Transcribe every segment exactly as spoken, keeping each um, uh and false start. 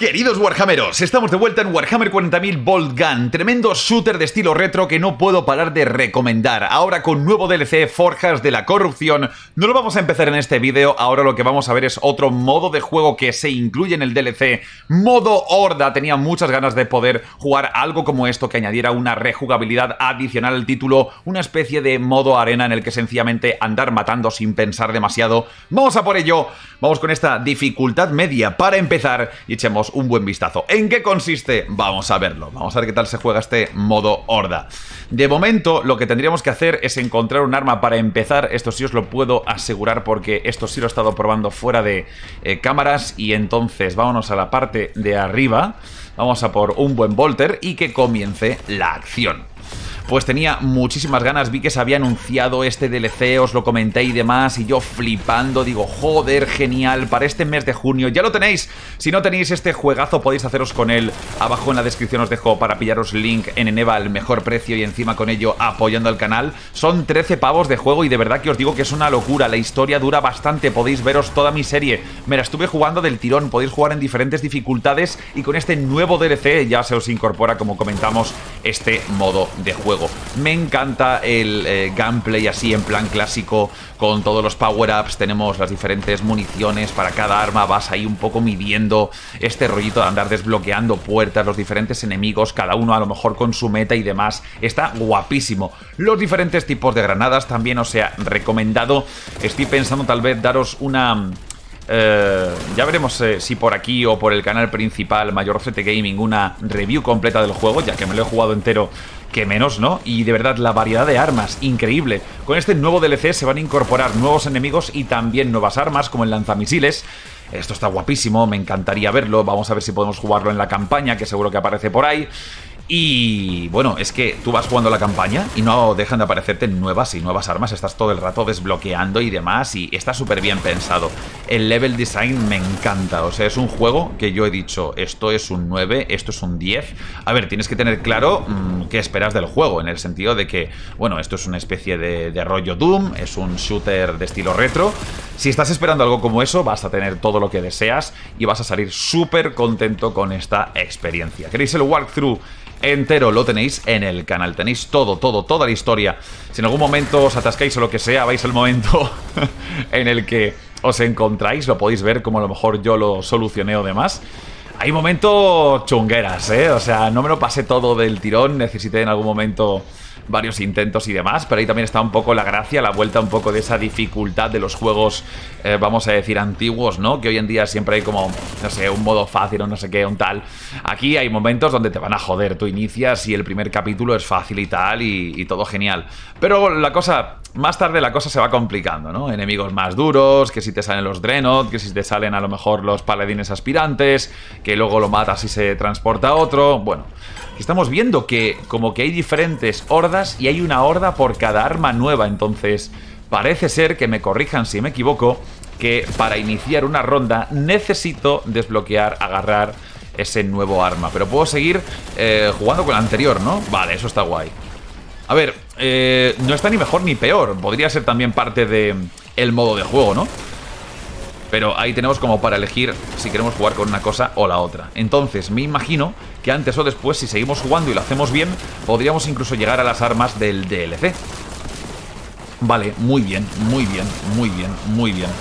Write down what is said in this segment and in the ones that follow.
Queridos Warhammeros, estamos de vuelta en Warhammer cuarenta mil Bolt Gun, tremendo shooter de estilo retro que no puedo parar de recomendar. Ahora con nuevo D L C, Forjas de la Corrupción. No lo vamos a empezar en este vídeo, ahora lo que vamos a ver es otro modo de juego que se incluye en el D L C, modo Horda. Tenía muchas ganas de poder jugar algo como esto que añadiera una rejugabilidad adicional al título, una especie de modo arena en el que sencillamente andar matando sin pensar demasiado. Vamos a por ello, vamos con esta dificultad media para empezar y echemos un buen vistazo. ¿En qué consiste? Vamos a verlo. Vamos a ver qué tal se juega este modo Horda. De momento, lo que tendríamos que hacer es encontrar un arma para empezar. Esto sí os lo puedo asegurar porque esto sí lo he estado probando fuera de eh, cámaras. Y entonces vámonos a la parte de arriba. Vamos a por un buen bolter y que comience la acción. Pues tenía muchísimas ganas, vi que se había anunciado este D L C, os lo comenté y demás, y yo flipando, digo, joder, genial, para este mes de junio, ya lo tenéis. Si no tenéis este juegazo podéis haceros con él, abajo en la descripción os dejo para pillaros link en Eneba al mejor precio y encima con ello apoyando al canal. Son trece pavos de juego y de verdad que os digo que es una locura, la historia dura bastante, podéis veros toda mi serie, me la estuve jugando del tirón, podéis jugar en diferentes dificultades y con este nuevo D L C ya se os incorpora, como comentamos, este modo de juego. Me encanta el eh, gameplay así en plan clásico, con todos los power-ups, tenemos las diferentes municiones para cada arma, vas ahí un poco midiendo este rollito de andar desbloqueando puertas, los diferentes enemigos, cada uno a lo mejor con su meta y demás. Está guapísimo. Los diferentes tipos de granadas también os he recomendado. Estoy pensando tal vez daros una... Uh, ya veremos eh, si por aquí o por el canal principal Mayor Rosete Gaming una review completa del juego, ya que me lo he jugado entero, que menos, ¿no? Y de verdad la variedad de armas, increíble. Con este nuevo D L C se van a incorporar nuevos enemigos y también nuevas armas como el lanzamisiles. Esto está guapísimo, me encantaría verlo. Vamos a ver si podemos jugarlo en la campaña, que seguro que aparece por ahí. Y bueno, es que tú vas jugando la campaña y no dejan de aparecerte nuevas y nuevas armas. Estás todo el rato desbloqueando y demás y está súper bien pensado. El level design me encanta. O sea, es un juego que yo he dicho, esto es un nueve, esto es un diez. A ver, tienes que tener claro mmm, qué esperas del juego, en el sentido de que, bueno, esto es una especie de, de rollo Doom, es un shooter de estilo retro. Si estás esperando algo como eso, vas a tener todo lo que deseas y vas a salir súper contento con esta experiencia. ¿Queréis el walkthrough entero? Lo tenéis en el canal, tenéis todo, todo, toda la historia. Si en algún momento os atascáis o lo que sea, vais al momento en el que os encontráis, lo podéis ver como a lo mejor yo lo solucioné o demás. Hay momentos chungueras, ¿eh? O sea, no me lo pasé todo del tirón, necesité en algún momento varios intentos y demás, pero ahí también está un poco la gracia, la vuelta un poco de esa dificultad de los juegos, eh, vamos a decir, antiguos, ¿no? Que hoy en día siempre hay como, no sé, un modo fácil o no sé qué, un tal. Aquí hay momentos donde te van a joder, tú inicias y el primer capítulo es fácil y tal, y, y todo genial. Pero la cosa, más tarde la cosa se va complicando, ¿no? Enemigos más duros, que si te salen los Dreadnought, que si te salen a lo mejor los paladines aspirantes, que luego lo matas y se transporta a otro, bueno... Estamos viendo que como que hay diferentes hordas y hay una horda por cada arma nueva, entonces parece ser, que me corrijan si me equivoco, que para iniciar una ronda necesito desbloquear, agarrar ese nuevo arma. Pero puedo seguir eh, jugando con la anterior, ¿no? Vale, eso está guay. A ver, eh, no está ni mejor ni peor, podría ser también parte del modo de juego, ¿no? Pero ahí tenemos como para elegir si queremos jugar con una cosa o la otra. Entonces me imagino que antes o después, si seguimos jugando y lo hacemos bien, podríamos incluso llegar a las armas del D L C. Vale, muy bien, muy bien, muy bien, muy bien.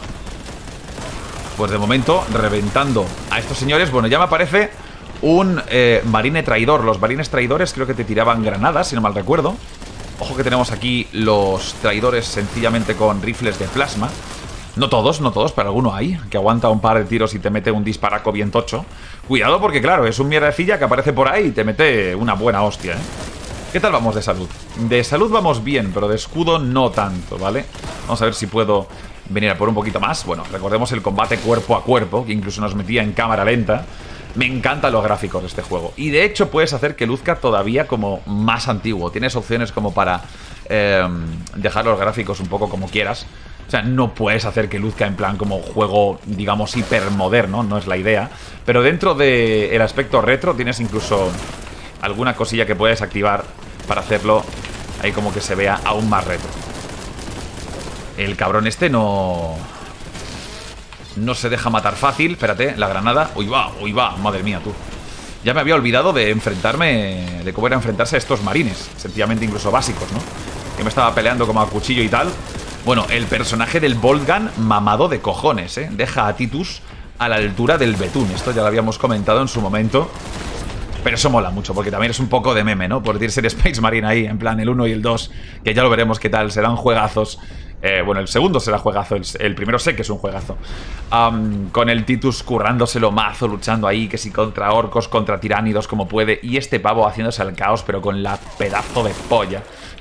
Pues de momento, reventando a estos señores, bueno, ya me aparece un eh, marine traidor. Los marines traidores creo que te tiraban granadas, si no mal recuerdo. Ojo que tenemos aquí los traidores sencillamente con rifles de plasma. No todos, no todos, pero alguno hay que aguanta un par de tiros y te mete un disparaco bien tocho. Cuidado porque, claro, es un mierdecilla que aparece por ahí y te mete una buena hostia, ¿eh? ¿Qué tal vamos de salud? De salud vamos bien, pero de escudo no tanto, ¿vale? Vamos a ver si puedo venir a por un poquito más. Bueno, recordemos el combate cuerpo a cuerpo, que incluso nos metía en cámara lenta. Me encantan los gráficos de este juego. Y de hecho puedes hacer que luzca todavía como más antiguo. Tienes opciones como para eh, dejar los gráficos un poco como quieras. O sea, no puedes hacer que luzca en plan como juego, digamos, hipermoderno, no es la idea. Pero dentro del aspecto retro tienes incluso alguna cosilla que puedes activar para hacerlo ahí como que se vea aún más retro. El cabrón este no... No se deja matar fácil. Espérate, la granada. Uy, va, uy, va. Madre mía, tú. Ya me había olvidado de enfrentarme, de cómo era enfrentarse a estos marines, sencillamente incluso básicos, ¿no? Que me estaba peleando como a cuchillo y tal. Bueno, el personaje del Bolt Gun, mamado de cojones, ¿eh? Deja a Titus a la altura del betún. Esto ya lo habíamos comentado en su momento. Pero eso mola mucho, porque también es un poco de meme, ¿no? Por decir ser Space Marine ahí, en plan el uno y el dos, que ya lo veremos qué tal, serán juegazos. Eh, bueno, el segundo será juegazo, el, el primero sé que es un juegazo. Um, con el Titus currándoselo mazo, luchando ahí, que si contra orcos, contra tiránidos como puede. Y este pavo haciéndose al caos, pero con la pedazo de polla.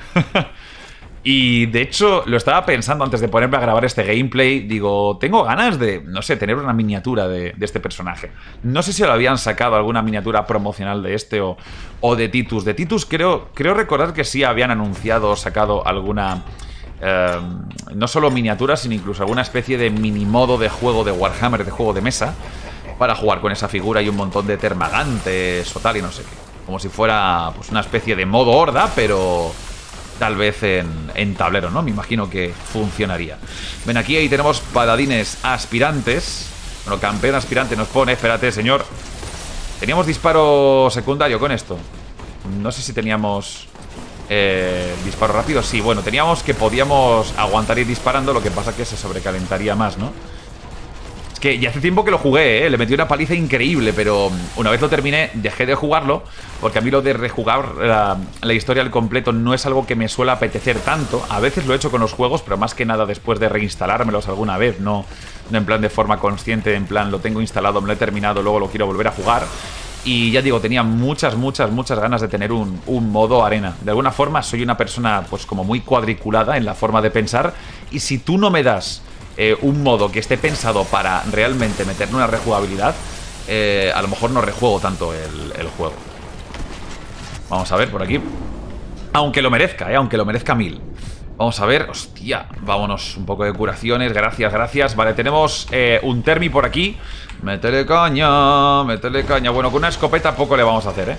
Y de hecho, lo estaba pensando antes de ponerme a grabar este gameplay. Digo, tengo ganas de, no sé, tener una miniatura de, de este personaje. No sé si lo habían sacado alguna miniatura promocional de este o, o de Titus. De Titus creo, creo recordar que sí habían anunciado o sacado alguna... Eh, no solo miniaturas, sino incluso alguna especie de mini modo de juego de Warhammer, de juego de mesa, para jugar con esa figura y un montón de termagantes o tal y no sé qué. Como si fuera pues una especie de modo horda, pero tal vez en, en tablero, ¿no? Me imagino que funcionaría. Ven, aquí ahí tenemos paladines aspirantes. Bueno, campeón aspirante nos pone. Espérate, señor. ¿Teníamos disparo secundario con esto? No sé si teníamos... Eh, disparo rápido, sí, bueno, teníamos que podíamos aguantar ir disparando, lo que pasa que se sobrecalentaría más, ¿no? Es que ya hace tiempo que lo jugué, ¿eh? Le metí una paliza increíble, pero una vez lo terminé, dejé de jugarlo, porque a mí lo de rejugar la, la historia al completo no es algo que me suele apetecer tanto. A veces lo he hecho con los juegos, pero más que nada después de reinstalármelos alguna vez, no, no en plan de forma consciente, en plan lo tengo instalado, me lo he terminado, luego lo quiero volver a jugar. Y ya digo, tenía muchas, muchas, muchas ganas de tener un, un modo arena. De alguna forma soy una persona pues como muy cuadriculada en la forma de pensar. Y si tú no me das eh, un modo que esté pensado para realmente meterle una rejugabilidad, eh, a lo mejor no rejuego tanto el, el juego. Vamos a ver por aquí. Aunque lo merezca, eh, aunque lo merezca mil. Vamos a ver, hostia, vámonos, un poco de curaciones, gracias, gracias. Vale, tenemos eh, un Termi por aquí. Métele caña, métele caña. Bueno, con una escopeta poco le vamos a hacer, ¿eh?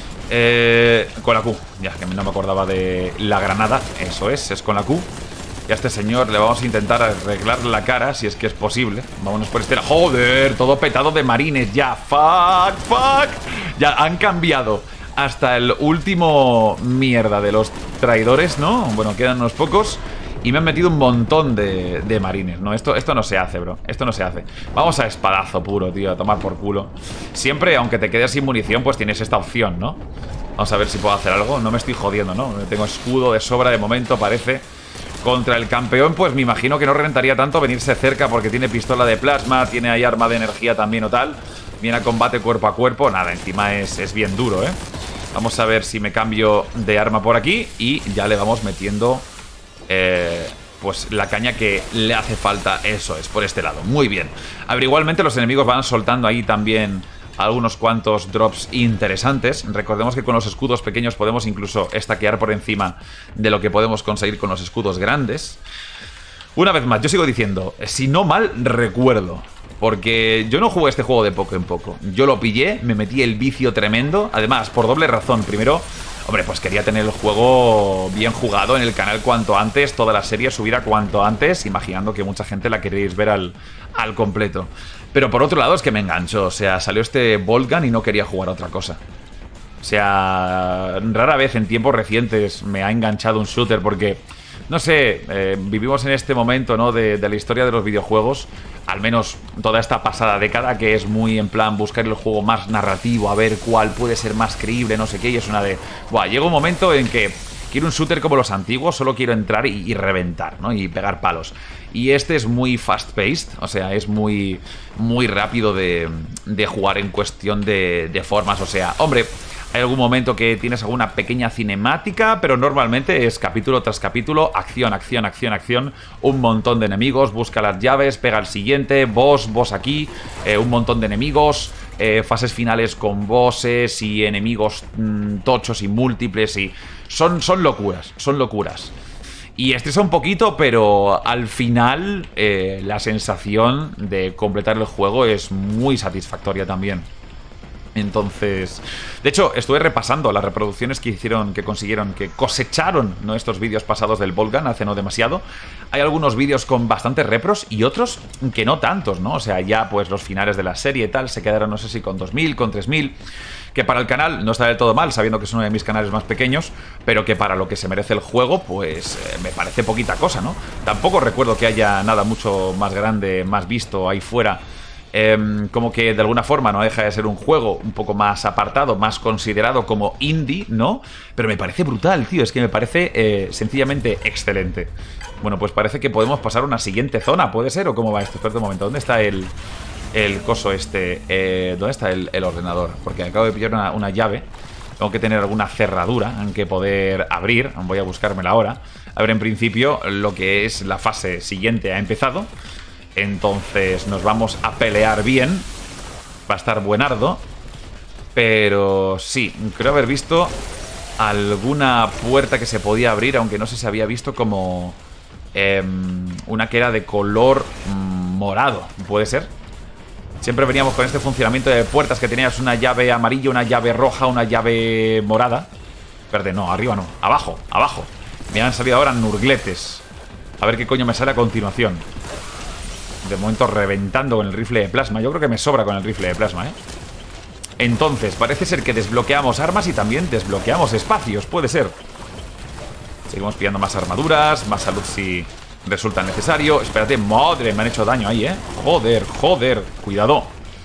eh con la Q, ya que no me acordaba de la granada. Eso es, es con la Q. Y a este señor le vamos a intentar arreglar la cara, si es que es posible. Vámonos por este lado. ¡Joder! Todo petado de marines ya. ¡Fuck! ¡Fuck! Ya han cambiado hasta el último mierda de los traidores, ¿no? Bueno, quedan unos pocos. Y me han metido un montón de, de marines, ¿no? Esto, esto no se hace, bro. Esto no se hace. Vamos a espadazo puro, tío. A tomar por culo. Siempre, aunque te quedes sin munición, pues tienes esta opción, ¿no? Vamos a ver si puedo hacer algo. No me estoy jodiendo, ¿no? Tengo escudo de sobra de momento, parece. Contra el campeón, pues me imagino que no rentaría tanto venirse cerca porque tiene pistola de plasma, tiene ahí arma de energía también o tal. Viene a combate cuerpo a cuerpo. Nada, encima es, es bien duro, ¿eh? Vamos a ver si me cambio de arma por aquí y ya le vamos metiendo... Eh, pues la caña que le hace falta. Eso es, por este lado, muy bien. A ver, igualmente los enemigos van soltando ahí también algunos cuantos drops interesantes. Recordemos que con los escudos pequeños podemos incluso estaquear por encima de lo que podemos conseguir con los escudos grandes. Una vez más, yo sigo diciendo, si no mal recuerdo, porque yo no jugué este juego de poco en poco. Yo lo pillé, me metí el vicio tremendo. Además, por doble razón. Primero, hombre, pues quería tener el juego bien jugado en el canal cuanto antes, toda la serie subida cuanto antes, imaginando que mucha gente la queréis ver al, al completo. Pero por otro lado es que me enganchó, o sea, salió este Bolt Gun y no quería jugar a otra cosa. O sea, rara vez en tiempos recientes me ha enganchado un shooter porque... No sé, eh, vivimos en este momento, ¿no? De, de la historia de los videojuegos, al menos toda esta pasada década, que es muy en plan buscar el juego más narrativo, a ver cuál puede ser más creíble, no sé qué, y es una de... Buah, llega un momento en que quiero un shooter como los antiguos, solo quiero entrar y, y reventar, ¿no? Y pegar palos. Y este es muy fast-paced, o sea, es muy, muy rápido de, de jugar en cuestión de, de formas, o sea, hombre... Hay algún momento que tienes alguna pequeña cinemática, pero normalmente es capítulo tras capítulo, acción, acción, acción, acción, un montón de enemigos, busca las llaves, pega al siguiente, boss, boss aquí, eh, un montón de enemigos, eh, fases finales con bosses y enemigos mmm, tochos y múltiples y... Son, son locuras, son locuras. Y estresa un poquito, pero al final eh, la sensación de completar el juego es muy satisfactoria también. Entonces, de hecho, estuve repasando las reproducciones que hicieron, que consiguieron, que cosecharon, ¿no?, estos vídeos pasados del Boltgun hace no demasiado. Hay algunos vídeos con bastantes repros y otros que no tantos, ¿no? O sea, ya pues los finales de la serie y tal se quedaron, no sé si con dos mil, con tres mil, que para el canal no está del todo mal, sabiendo que es uno de mis canales más pequeños, pero que para lo que se merece el juego, pues eh, me parece poquita cosa, ¿no? Tampoco recuerdo que haya nada mucho más grande, más visto ahí fuera. Eh, como que de alguna forma no deja de ser un juego un poco más apartado, más considerado como indie, ¿no? Pero me parece brutal, tío, es que me parece eh, sencillamente excelente. Bueno, pues parece que podemos pasar a una siguiente zona, ¿puede ser? ¿O cómo va esto? Espera un momento, ¿dónde está el, el coso este? Eh, ¿Dónde está el, el ordenador? Porque acabo de pillar una, una llave. Tengo que tener alguna cerradura en que poder abrir. Voy a buscármela ahora. A ver, en principio, lo que es la fase siguiente ha empezado. Entonces nos vamos a pelear bien. Va a estar buenardo. Pero sí, creo haber visto alguna puerta que se podía abrir, aunque no sé si había visto como eh, una que era de color morado. ¿Puede ser? Siempre veníamos con este funcionamiento de puertas que tenías una llave amarilla, una llave roja, una llave morada. Espérate, no, arriba no, abajo, abajo. Me han salido ahora nurgletes. A ver qué coño me sale a continuación. De momento reventando con el rifle de plasma. Yo creo que me sobra con el rifle de plasma, ¿eh? Entonces, parece ser que desbloqueamos armas y también desbloqueamos espacios. Puede ser. Seguimos pillando más armaduras, más salud si resulta necesario. Espérate, madre, me han hecho daño ahí, ¿eh? Joder, joder, cuidado.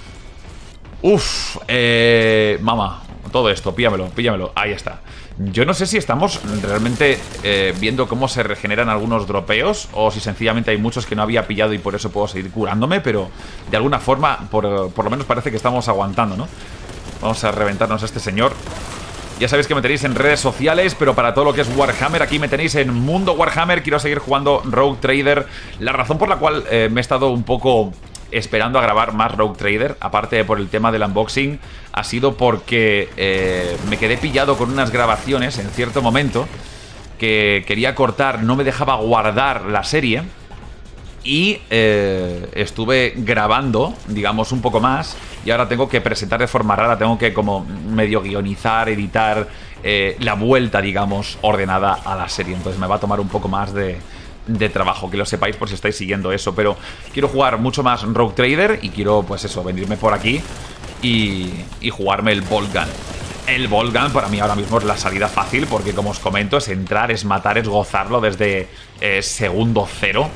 Uf, eh... Mama, todo esto, píllamelo, píllamelo. Ahí está. Yo no sé si estamos realmente eh, viendo cómo se regeneran algunos dropeos, o si sencillamente hay muchos que no había pillado y por eso puedo seguir curándome, pero de alguna forma, por, por lo menos parece que estamos aguantando, ¿no? Vamos a reventarnos a este señor. Ya sabéis que me tenéis en redes sociales, pero para todo lo que es Warhammer, aquí me tenéis en Mundo Warhammer. Quiero seguir jugando Rogue Trader. La razón por la cual eh, me he estado un poco esperando a grabar más Rogue Trader, aparte de por el tema del unboxing, ha sido porque eh, me quedé pillado con unas grabaciones en cierto momento que quería cortar, no me dejaba guardar la serie. Y eh, estuve grabando, digamos, un poco más. Y ahora tengo que presentar de forma rara. Tengo que como medio guionizar, editar eh, la vuelta, digamos, ordenada a la serie. Entonces me va a tomar un poco más de, de trabajo. Que lo sepáis por si estáis siguiendo eso. Pero quiero jugar mucho más Rogue Trader. Y quiero, pues eso, venirme por aquí y, y jugarme el Boltgun. El Boltgun para mí ahora mismo es la salida fácil. Porque como os comento, es entrar, es matar, es gozarlo desde eh, segundo cero.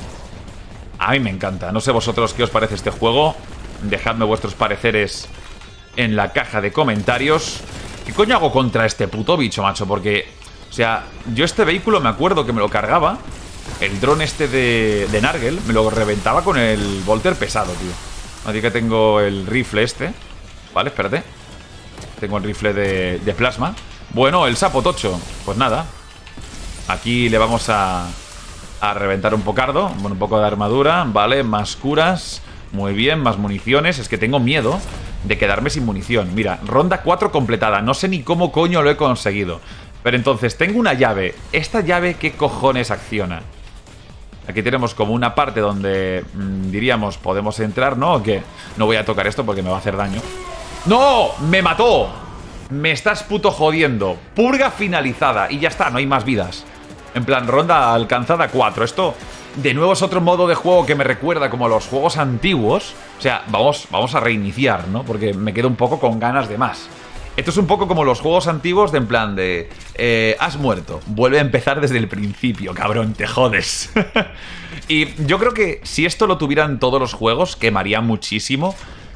A mí me encanta. No sé vosotros qué os parece este juego. Dejadme vuestros pareceres en la caja de comentarios. ¿Qué coño hago contra este puto bicho, macho? Porque, o sea, yo este vehículo me acuerdo que me lo cargaba. El dron este de, de Nargel me lo reventaba con el Volter pesado, tío. Así que tengo el rifle este. Vale, espérate. Tengo el rifle de, de plasma. Bueno, el sapo tocho. Pues nada. Aquí le vamos a... a reventar un pocardo, bueno, un poco de armadura, vale, más curas, muy bien, más municiones. Es que tengo miedo de quedarme sin munición. Mira, ronda cuatro completada, no sé ni cómo coño lo he conseguido. Pero entonces, tengo una llave. ¿Esta llave qué cojones acciona? Aquí tenemos como una parte donde, mmm, diríamos, podemos entrar, ¿no? ¿O qué? No voy a tocar esto porque me va a hacer daño. ¡No! ¡Me mató! Me estás puto jodiendo. Purga finalizada y ya está, no hay más vidas. En plan, ronda alcanzada cuatro. Esto, de nuevo, es otro modo de juego que me recuerda como a los juegos antiguos. O sea, vamos, vamos a reiniciar, ¿no? Porque me quedo un poco con ganas de más. Esto es un poco como los juegos antiguos de en plan de... Eh, has muerto. Vuelve a empezar desde el principio, cabrón, te jodes. Y yo creo que si esto lo tuvieran todos los juegos, quemaría muchísimo.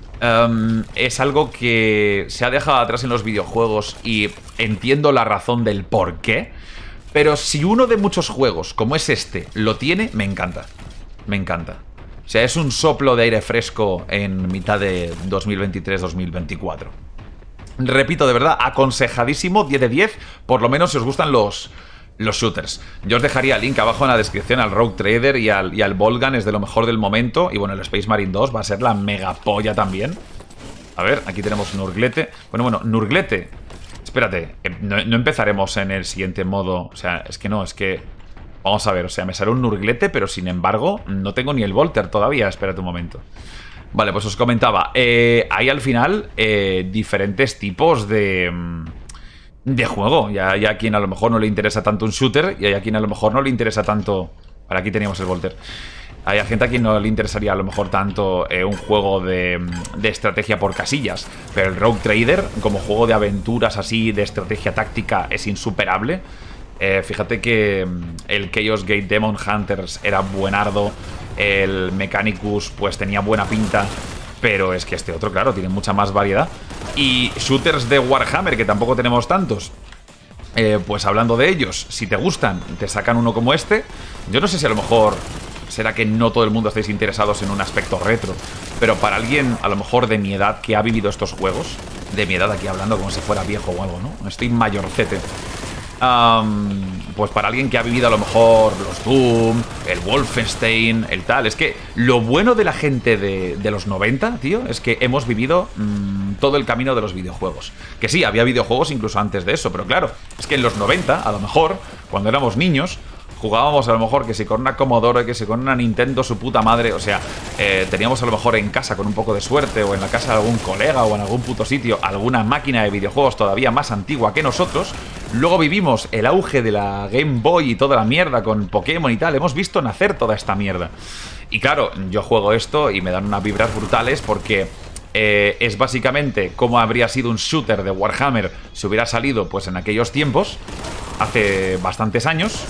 Um, es algo que se ha dejado atrás en los videojuegos y entiendo la razón del por qué. Pero si uno de muchos juegos, como es este, lo tiene, me encanta. Me encanta. O sea, es un soplo de aire fresco en mitad de dos mil veintitrés dos mil veinticuatro. Repito, de verdad, aconsejadísimo, diez de diez, por lo menos si os gustan los, los shooters. Yo os dejaría el link abajo en la descripción al Rogue Trader y al, y al Boltgun, es de lo mejor del momento. Y bueno, el Space Marine dos va a ser la mega polla también. A ver, aquí tenemos Nurglete. Bueno, bueno, Nurglete. Espérate, no, no empezaremos en el siguiente modo. O sea, es que no, es que... Vamos a ver, o sea, me sale un Nurglete, pero sin embargo no tengo ni el Volter todavía. Espérate un momento. Vale, pues os comentaba, eh, hay al final eh, diferentes tipos de, de juego. Ya hay a quien a lo mejor no le interesa tanto un shooter y hay a quien a lo mejor no le interesa tanto... Para aquí teníamos el Volter. Hay gente a quien no le interesaría a lo mejor tanto eh, un juego de, de estrategia por casillas. Pero el Rogue Trader, como juego de aventuras así, de estrategia táctica, es insuperable. Eh, fíjate que el Chaos Gate Demon Hunters era buenardo. El Mechanicus pues tenía buena pinta. Pero es que este otro, claro, tiene mucha más variedad. Y shooters de Warhammer, que tampoco tenemos tantos. Eh, pues hablando de ellos, si te gustan, te sacan uno como este. Yo no sé si a lo mejor... Será que no todo el mundo estáis interesados en un aspecto retro, pero para alguien a lo mejor de mi edad que ha vivido estos juegos, de mi edad aquí hablando como si fuera viejo o algo, ¿no? Estoy mayorcete. Um, pues para alguien que ha vivido a lo mejor los Doom, el Wolfenstein, el tal... Es que lo bueno de la gente de, de los noventa, tío, es que hemos vivido mmm, todo el camino de los videojuegos. Que sí, había videojuegos incluso antes de eso, pero claro, es que en los noventa, a lo mejor, cuando éramos niños... Jugábamos a lo mejor que si con una Commodore, que si con una Nintendo, su puta madre. O sea, eh, teníamos a lo mejor en casa con un poco de suerte, o en la casa de algún colega, o en algún puto sitio, alguna máquina de videojuegos todavía más antigua que nosotros. Luego vivimos el auge de la Game Boy y toda la mierda con Pokémon y tal. Hemos visto nacer toda esta mierda. Y claro, yo juego esto y me dan unas vibras brutales porque... Eh, es básicamente cómo habría sido un shooter de Warhammer si hubiera salido pues en aquellos tiempos, hace bastantes años.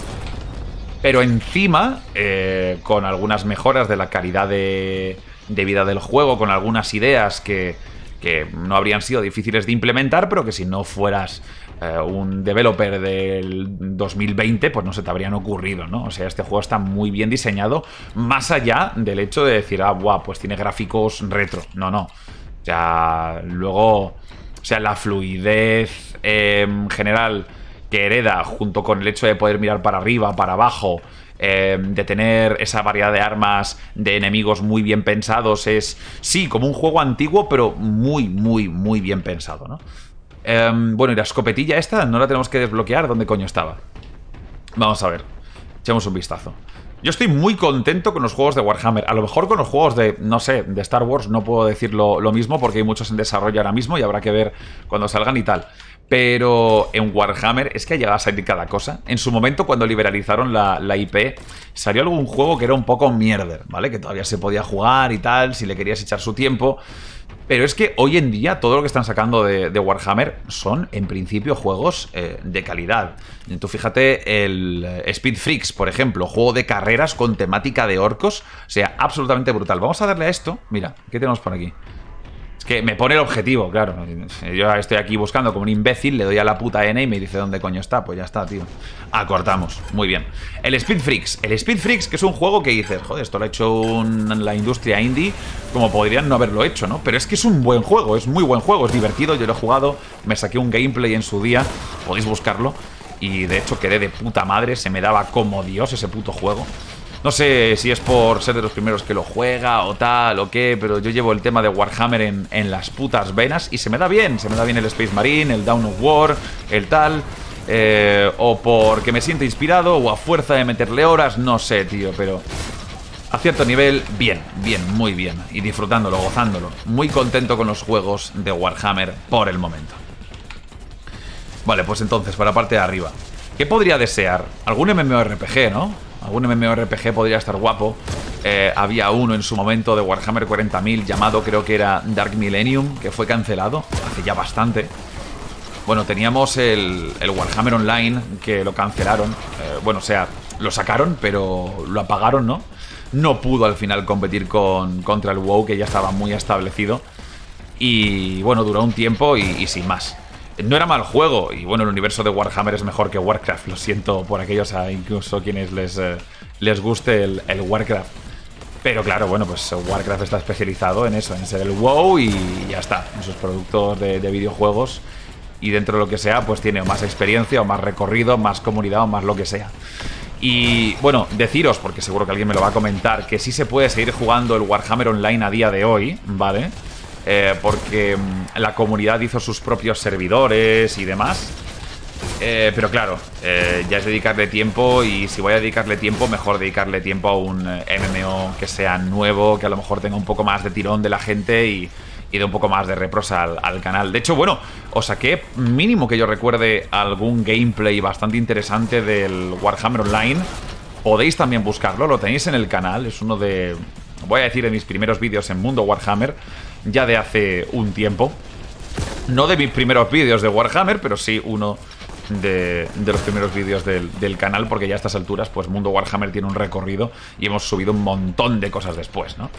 Pero encima, eh, con algunas mejoras de la calidad de, de vida del juego, con algunas ideas que, que no habrían sido difíciles de implementar, pero que si no fueras eh, un developer del dos mil veinte, pues no se te habrían ocurrido, ¿no? O sea, este juego está muy bien diseñado, más allá del hecho de decir, ah, guau, pues tiene gráficos retro. No, no. O sea, luego, o sea, la fluidez eh, en general... que hereda, junto con el hecho de poder mirar para arriba, para abajo, eh, de tener esa variedad de armas, de enemigos muy bien pensados, es, sí, como un juego antiguo, pero muy, muy, muy bien pensado, ¿no? Eh, bueno, y la escopetilla esta no la tenemos que desbloquear. ¿Dónde coño estaba? Vamos a ver, echemos un vistazo. Yo estoy muy contento con los juegos de Warhammer. A lo mejor con los juegos de, no sé, de Star Wars no puedo decir lo, lo mismo, porque hay muchos en desarrollo ahora mismo y habrá que ver cuando salgan y tal. Pero en Warhammer es que ha llegado a salir cada cosa. En su momento, cuando liberalizaron la, la I P, salió algún juego que era un poco mierder, ¿vale? Que todavía se podía jugar y tal, si le querías echar su tiempo. Pero es que hoy en día todo lo que están sacando de, de Warhammer son, en principio, juegos eh, de calidad. Tú fíjate el Speed Freaks, por ejemplo, juego de carreras con temática de orcos. O sea, absolutamente brutal. Vamos a darle a esto. Mira, ¿qué tenemos por aquí? Es que me pone el objetivo, claro. Yo estoy aquí buscando como un imbécil, le doy a la puta N y me dice dónde coño está. Pues ya está, tío. Acortamos. Muy bien. El Speed Freaks. El Speed Freaks, que es un juego que dices, joder, esto lo ha hecho un, la industria indie, como podrían no haberlo hecho, ¿no? Pero es que es un buen juego, es muy buen juego, es divertido, yo lo he jugado, me saqué un gameplay en su día, podéis buscarlo. Y de hecho quedé de puta madre, se me daba como Dios ese puto juego. No sé si es por ser de los primeros que lo juega o tal o qué, pero yo llevo el tema de Warhammer en, en las putas venas y se me da bien. Se me da bien el Space Marine, el Dawn of War, el tal... Eh, o porque me siento inspirado o a fuerza de meterle horas, no sé, tío, pero... A cierto nivel, bien, bien, muy bien. Y disfrutándolo, gozándolo. Muy contento con los juegos de Warhammer por el momento. Vale, pues entonces, para la parte de arriba. ¿Qué podría desear? Algún MMORPG, ¿no? Algún MMORPG podría estar guapo. Eh, había uno en su momento de Warhammer cuarenta mil llamado, creo que era Dark Millennium, que fue cancelado hace ya bastante. Bueno, teníamos el, el Warhammer Online, que lo cancelaron. Eh, bueno, o sea, lo sacaron, pero lo apagaron, ¿no? No pudo al final competir con, contra el WoW, que ya estaba muy establecido. Y bueno, duró un tiempo y, y sin más. No era mal juego, y bueno, el universo de Warhammer es mejor que Warcraft. Lo siento por aquellos, a incluso quienes les, eh, les guste el, el Warcraft. Pero claro, bueno, pues Warcraft está especializado en eso, en ser el WoW y ya está, en sus productos de, de videojuegos. Y dentro de lo que sea, pues tiene más experiencia o más recorrido, más comunidad o más lo que sea. Y bueno, deciros, porque seguro que alguien me lo va a comentar, que sí se puede seguir jugando el Warhammer Online a día de hoy, ¿vale? Eh, porque la comunidad hizo sus propios servidores y demás. Eh, pero claro, eh, ya es dedicarle tiempo y si voy a dedicarle tiempo, mejor dedicarle tiempo a un M M O que sea nuevo, que a lo mejor tenga un poco más de tirón de la gente y, y de un poco más de repros al, al canal. De hecho, bueno, os saqué mínimo que yo recuerde algún gameplay bastante interesante del Warhammer Online. Podéis también buscarlo, lo tenéis en el canal, es uno de, voy a decir, de mis primeros vídeos en Mundo Warhammer, ya de hace un tiempo. No de mis primeros vídeos de Warhammer, pero sí uno de, de los primeros vídeos del, del canal, porque ya a estas alturas, pues Mundo Warhammer tiene un recorrido y hemos subido un montón de cosas después, ¿no?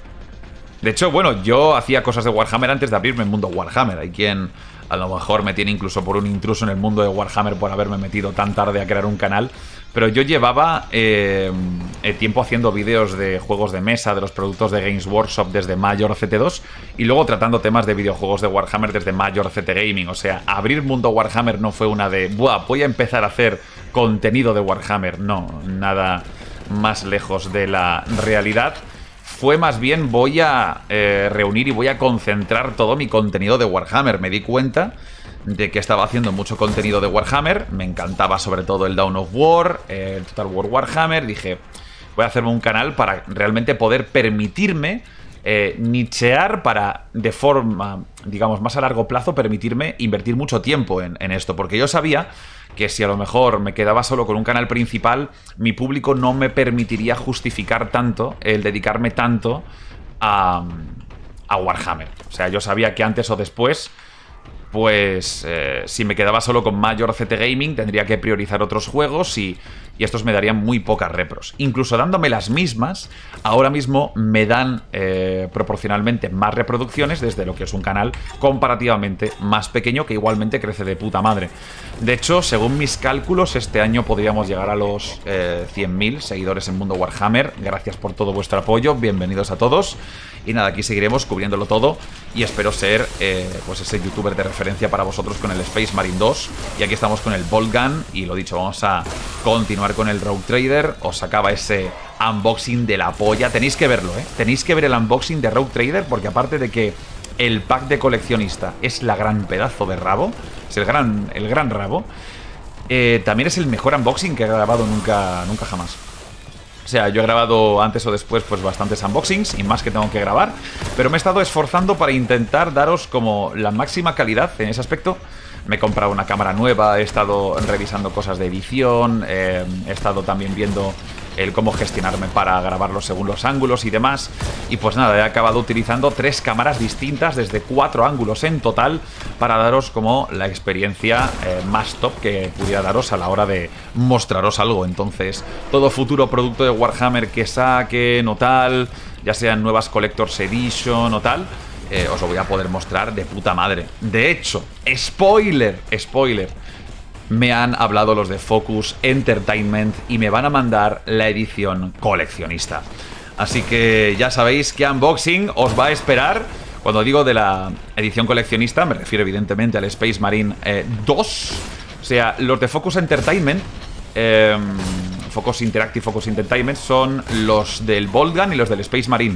De hecho, bueno, yo hacía cosas de Warhammer antes de abrirme en Mundo Warhammer. Hay quien a lo mejor me tiene incluso por un intruso en el mundo de Warhammer por haberme metido tan tarde a crear un canal. Pero yo llevaba eh, eh, tiempo haciendo vídeos de juegos de mesa, de los productos de Games Workshop desde Major C T dos y luego tratando temas de videojuegos de Warhammer desde Major C T Gaming. O sea, abrir Mundo Warhammer no fue una de, buah, voy a empezar a hacer contenido de Warhammer. No, nada más lejos de la realidad. Fue más bien voy a eh, reunir y voy a concentrar todo mi contenido de Warhammer. Me di cuenta de que estaba haciendo mucho contenido de Warhammer. Me encantaba sobre todo el Dawn of War, eh, el Total War Warhammer. Dije, voy a hacerme un canal para realmente poder permitirme eh, nichear para, de forma, digamos, más a largo plazo, permitirme invertir mucho tiempo en, en esto. Porque yo sabía que si a lo mejor me quedaba solo con un canal principal, mi público no me permitiría justificar tanto el dedicarme tanto a, a Warhammer. O sea, yo sabía que antes o después, pues eh, si me quedaba solo con Major C T Gaming, tendría que priorizar otros juegos y, y estos me darían muy pocas repros. Incluso dándome las mismas, ahora mismo me dan eh, proporcionalmente más reproducciones desde lo que es un canal comparativamente más pequeño que igualmente crece de puta madre. De hecho, según mis cálculos, este año podríamos llegar a los eh, cien mil seguidores en Mundo Warhammer. Gracias por todo vuestro apoyo, bienvenidos a todos. Y nada, aquí seguiremos cubriéndolo todo y espero ser eh, pues ese youtuber de referencia para vosotros con el Space Marine dos. Y aquí estamos con el Bolt Gun y lo dicho, vamos a continuar con el Rogue Trader. Os acaba ese unboxing de la polla. Tenéis que verlo, ¿eh? Tenéis que ver el unboxing de Rogue Trader porque aparte de que el pack de coleccionista es la gran pedazo de rabo, es el gran, el gran rabo, eh, también es el mejor unboxing que he grabado nunca, nunca jamás. O sea, yo he grabado antes o después pues bastantes unboxings y más que tengo que grabar, pero me he estado esforzando para intentar daros como la máxima calidad en ese aspecto. Me he comprado una cámara nueva, he estado revisando cosas de edición, eh, he estado también viendo el cómo gestionarme para grabarlo según los ángulos y demás. Y pues nada, he acabado utilizando tres cámaras distintas desde cuatro ángulos en total para daros como la experiencia eh, más top que pudiera daros a la hora de mostraros algo. Entonces, todo futuro producto de Warhammer que saquen o tal, ya sean nuevas Collector's Edition o tal, eh, os lo voy a poder mostrar de puta madre. De hecho, spoiler, spoiler, me han hablado los de Focus Entertainment y me van a mandar la edición coleccionista. Así que ya sabéis qué unboxing os va a esperar. Cuando digo de la edición coleccionista me refiero evidentemente al Space Marine eh, dos. O sea, los de Focus Entertainment, eh, Focus Interactive, Focus Entertainment, son los del Bolt Gun y los del Space Marine.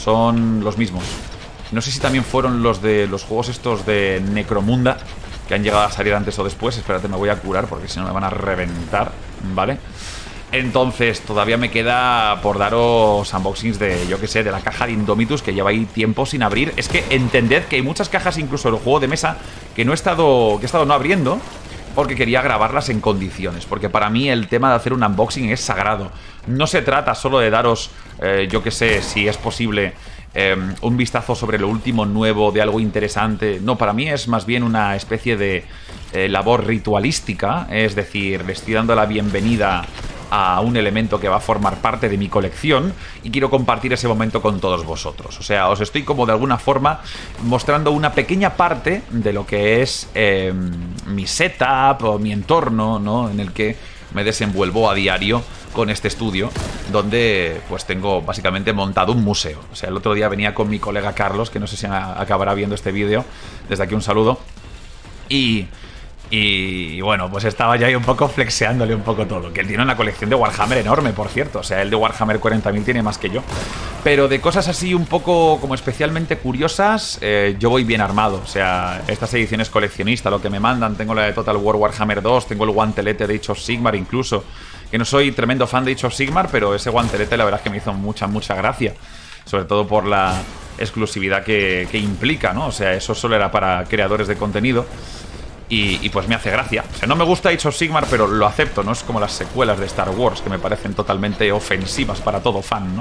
Son los mismos. No sé si también fueron los de los juegos estos de Necromunda, que han llegado a salir antes o después. Espérate, me voy a curar porque si no me van a reventar, ¿vale? Entonces, todavía me queda por daros unboxings de, yo que sé, de la caja de Indomitus, que lleva ahí tiempo sin abrir. Es que entended que hay muchas cajas, incluso del juego de mesa, que no he estado, que he estado no abriendo, porque quería grabarlas en condiciones. Porque para mí el tema de hacer un unboxing es sagrado. No se trata solo de daros, eh, yo que sé, si es posible, Eh, un vistazo sobre lo último nuevo de algo interesante. No, para mí es más bien una especie de eh, labor ritualística. Es decir, le estoy dando la bienvenida a un elemento que va a formar parte de mi colección y quiero compartir ese momento con todos vosotros. O sea, os estoy como de alguna forma mostrando una pequeña parte de lo que es eh, mi setup o mi entorno, ¿no?, en el que me desenvuelvo a diario con este estudio, donde pues tengo básicamente montado un museo. O sea, el otro día venía con mi colega Carlos, que no sé si acabará viendo este vídeo, desde aquí un saludo, y, Y bueno, pues estaba ya ahí un poco flexeándole un poco todo. Que él tiene una colección de Warhammer enorme, por cierto. O sea, el de Warhammer cuarenta mil tiene más que yo. Pero de cosas así un poco como especialmente curiosas, eh, yo voy bien armado. O sea, estas ediciones coleccionistas, lo que me mandan, tengo la de Total War Warhammer dos, tengo el guantelete de Age of Sigmar incluso. Que no soy tremendo fan de Age of Sigmar, pero ese guantelete la verdad es que me hizo mucha, mucha gracia. Sobre todo por la exclusividad que, que implica, ¿no? O sea, eso solo era para creadores de contenido. Y, y pues me hace gracia. O sea, no me gusta Age of Sigmar, pero lo acepto. No es como las secuelas de Star Wars, que me parecen totalmente ofensivas para todo fan, ¿no?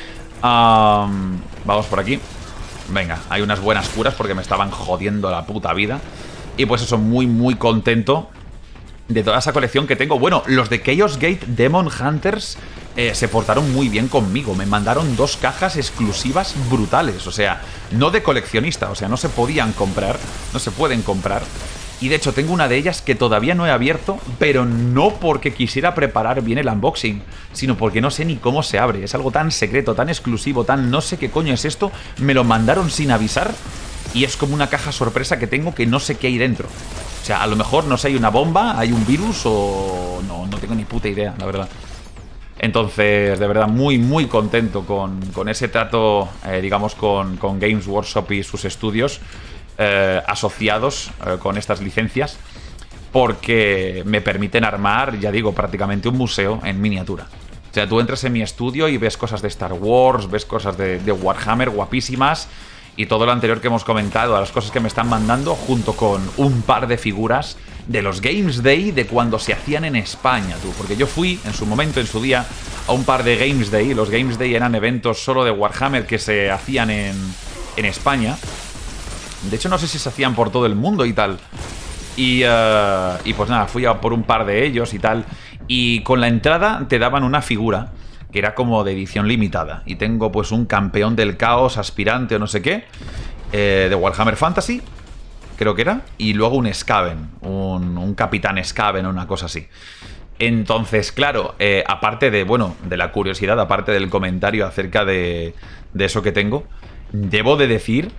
Um, vamos por aquí. Venga, hay unas buenas curas porque me estaban jodiendo la puta vida. Y pues eso, muy, muy contento de toda esa colección que tengo. Bueno, los de Chaos Gate Demon Hunters eh, se portaron muy bien conmigo. Me mandaron dos cajas exclusivas brutales. O sea, no de coleccionista. O sea, no se podían comprar. No se pueden comprar. Y de hecho tengo una de ellas que todavía no he abierto, pero no porque quisiera preparar bien el unboxing, sino porque no sé ni cómo se abre. Es algo tan secreto, tan exclusivo, tan no sé qué coño es esto. Me lo mandaron sin avisar y es como una caja sorpresa que tengo que no sé qué hay dentro. O sea, a lo mejor no sé, hay una bomba, hay un virus o... No, no tengo ni puta idea, la verdad. Entonces, de verdad, muy, muy contento con, con ese trato, eh, digamos, con, con Games Workshop y sus estudios. Eh, asociados eh, con estas licencias, porque me permiten armar, ya digo, prácticamente un museo en miniatura. O sea, tú entras en mi estudio y ves cosas de Star Wars, ves cosas de, de Warhammer guapísimas, y todo lo anterior que hemos comentado, a las cosas que me están mandando, junto con un par de figuras de los Games Day de cuando se hacían en España, tú. Porque yo fui, en su momento, en su día, a un par de Games Day. Los Games Day eran eventos solo de Warhammer que se hacían en, en España. De hecho, no sé si se hacían por todo el mundo y tal. Y, uh, y pues nada, fui a por un par de ellos y tal. Y con la entrada te daban una figura que era como de edición limitada. Y tengo pues un campeón del caos, aspirante o no sé qué, eh, de Warhammer Fantasy, creo que era. Y luego un Skaven, un, un capitán Skaven o una cosa así. Entonces, claro, eh, aparte de, bueno, de la curiosidad, aparte del comentario acerca de, de eso que tengo, debo de decir...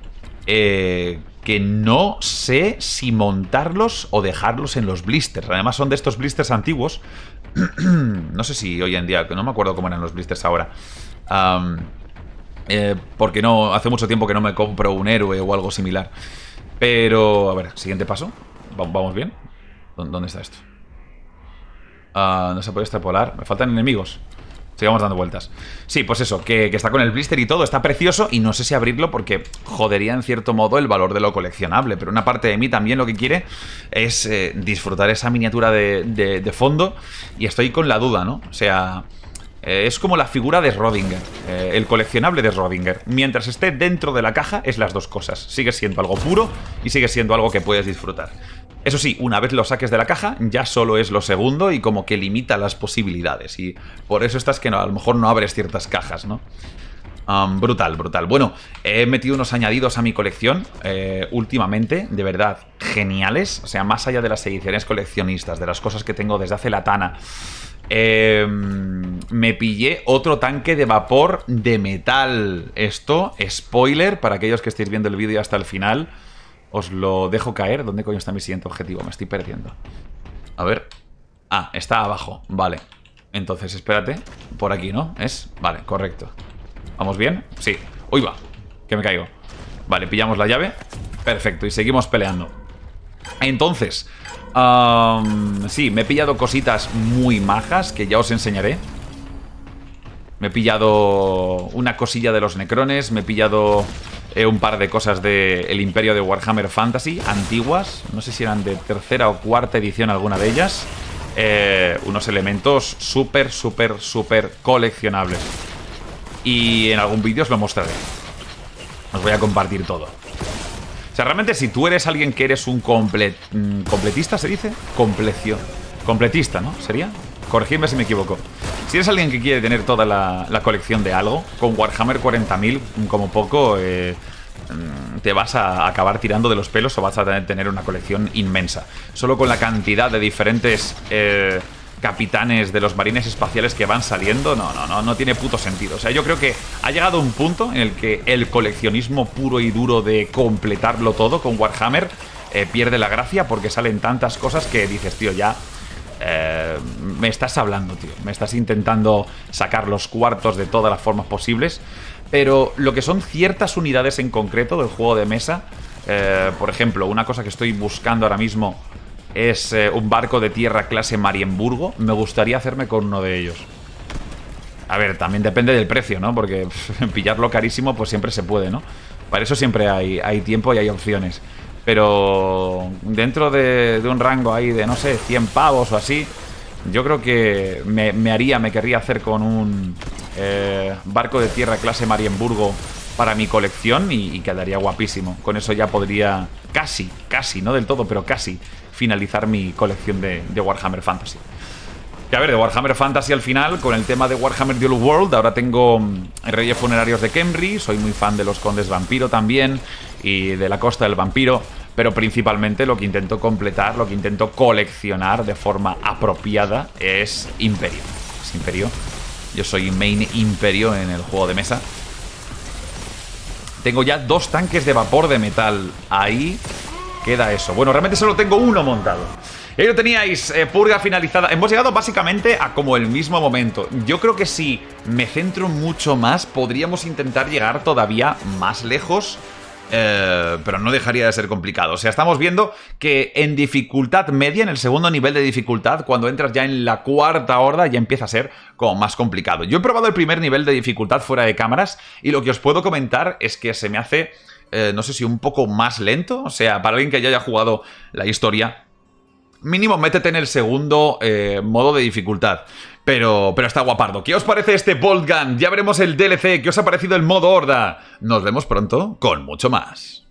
Eh, que no sé si montarlos o dejarlos en los blisters. Además son de estos blisters antiguos. No sé si hoy en día, que no me acuerdo cómo eran los blisters ahora. Um, eh, porque no, hace mucho tiempo que no me compro un héroe o algo similar. Pero, a ver, siguiente paso. ¿Vamos bien? ¿Dónde está esto? Uh, no se puede extrapolar. Me faltan enemigos. Sigamos dando vueltas. Sí, pues eso, que, que está con el blister y todo, está precioso y no sé si abrirlo porque jodería en cierto modo el valor de lo coleccionable. Pero una parte de mí también lo que quiere es eh, disfrutar esa miniatura de, de, de fondo y estoy con la duda, ¿no? O sea, eh, es como la figura de Schrödinger, eh, el coleccionable de Schrödinger. Mientras esté dentro de la caja es las dos cosas. Sigue siendo algo puro y sigue siendo algo que puedes disfrutar. Eso sí, una vez lo saques de la caja, ya solo es lo segundo y como que limita las posibilidades. Y por eso estás que no, a lo mejor no abres ciertas cajas, ¿no? Um, brutal, brutal. Bueno, he metido unos añadidos a mi colección eh, últimamente, de verdad, geniales. O sea, más allá de las ediciones coleccionistas, de las cosas que tengo desde hace la Tana. Eh, me pillé otro tanque de vapor de metal. Esto, spoiler, para aquellos que estéis viendo el vídeo hasta el final... Os lo dejo caer. ¿Dónde coño está mi siguiente objetivo? Me estoy perdiendo. A ver. Ah, está abajo. Vale. Entonces, espérate. Por aquí, ¿no? ¿Es? Vale, correcto. ¿Vamos bien? Sí. ¡Uy, va! Que me caigo. Vale, pillamos la llave. Perfecto. Y seguimos peleando. Entonces... Um, sí, me he pillado cositas muy majas que ya os enseñaré. Me he pillado una cosilla de los necrones. Me he pillado... Eh, un par de cosas del Imperio de Warhammer Fantasy antiguas, no sé si eran de tercera o cuarta edición alguna de ellas. Eh, unos elementos súper, súper, súper coleccionables. Y en algún vídeo os lo mostraré. Os voy a compartir todo. O sea, realmente si tú eres alguien que eres un complet, completista, ¿se dice? Complecio. Completista, ¿no? ¿Sería? Corregidme si me equivoco. Si eres alguien que quiere tener toda la, la colección de algo, con Warhammer cuarenta mil, como poco, eh, te vas a acabar tirando de los pelos o vas a tener una colección inmensa. Solo con la cantidad de diferentes eh, capitanes de los marines espaciales que van saliendo, no, no, no, no tiene puto sentido. O sea, yo creo que ha llegado un punto en el que el coleccionismo puro y duro de completarlo todo con Warhammer eh, pierde la gracia porque salen tantas cosas que dices, tío, ya... Eh, me estás hablando, tío. Me estás intentando sacar los cuartos de todas las formas posibles. Pero lo que son ciertas unidades en concreto del juego de mesa, eh, por ejemplo, una cosa que estoy buscando ahora mismo es eh, un barco de tierra clase Marienburgo. Me gustaría hacerme con uno de ellos. A ver, también depende del precio, ¿no? Porque pff, pillarlo carísimo pues siempre se puede, ¿no? Para eso siempre hay, hay tiempo y hay opciones. Pero dentro de, de un rango ahí de, no sé, cien pavos o así, yo creo que me, me haría, me querría hacer con un eh, barco de tierra clase Marienburgo para mi colección y, y quedaría guapísimo. Con eso ya podría casi, casi, no del todo, pero casi finalizar mi colección de, de Warhammer Fantasy. Y a ver, de Warhammer Fantasy al final, con el tema de Warhammer Duel World, ahora tengo Reyes Funerarios de Khemri, soy muy fan de los Condes Vampiro también, y de la Costa del Vampiro, pero principalmente lo que intento completar, lo que intento coleccionar de forma apropiada es Imperio. Es Imperio. Yo soy main Imperio en el juego de mesa. Tengo ya dos tanques de vapor de metal. Ahí queda eso. Bueno, realmente solo tengo uno montado. Ahí lo teníais, eh, purga finalizada. Hemos llegado básicamente a como el mismo momento. Yo creo que si me centro mucho más, podríamos intentar llegar todavía más lejos. Eh, pero no dejaría de ser complicado. O sea, estamos viendo que en dificultad media, en el segundo nivel de dificultad, cuando entras ya en la cuarta horda, ya empieza a ser como más complicado. Yo he probado el primer nivel de dificultad fuera de cámaras y lo que os puedo comentar es que se me hace, eh, no sé si un poco más lento. O sea, para alguien que ya haya jugado la historia, mínimo métete en el segundo eh, modo de dificultad. Pero, pero está guapardo. ¿Qué os parece este Bolt Gun? Ya veremos el D L C. ¿Qué os ha parecido el modo horda? Nos vemos pronto con mucho más.